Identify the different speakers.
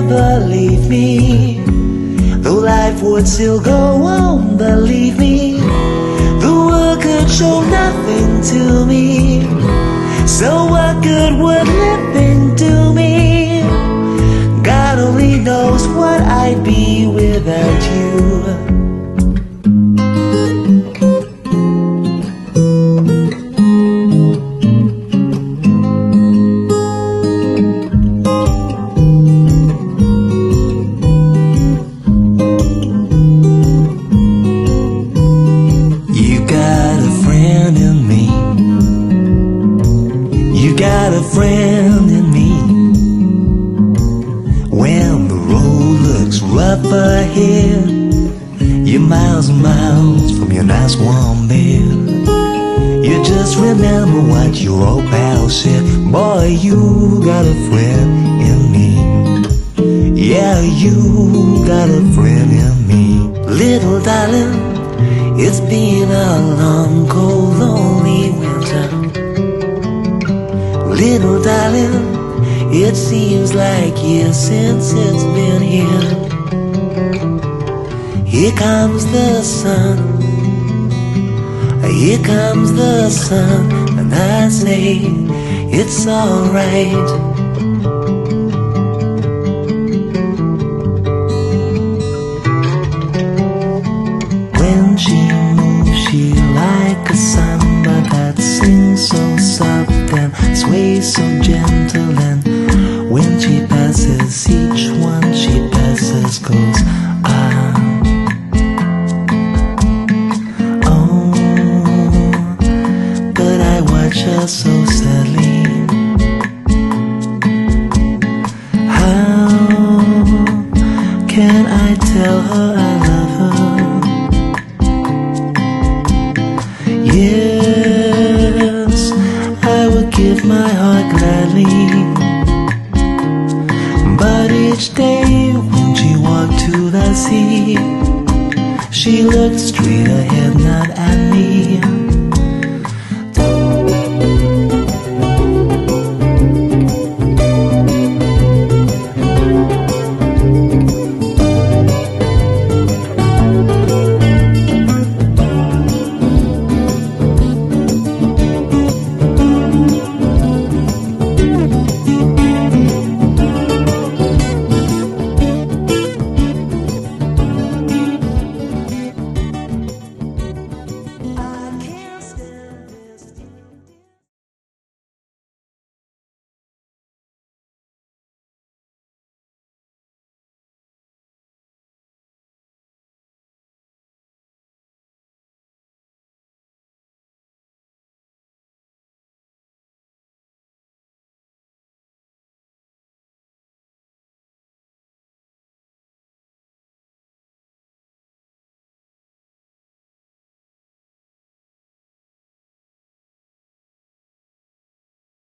Speaker 1: never leave me. Though life would still go on, believe me, the world could show nothing to me. So what good would living do me? God only knows what I'd be without you. Got a friend in me. When the road looks rough ahead, you're miles and miles from your nice warm bed. You just remember what your old pal said. Boy, you got a friend in me. Yeah, you got a friend in me. Little darling, it's been a long, cold, lonely winter. Little darling, it seems like years since it's been here. Here comes the sun, here comes the sun, and I say it's alright. When she moves, she like a samba that sings so soft and sways so gentle, and when she passes, each one she passes goes ah. Oh, but I watch her so sadly. How can I tell her I love her? Yes, I would give my heart gladly, but each day when she walked to the sea, she looked straight ahead, not at me.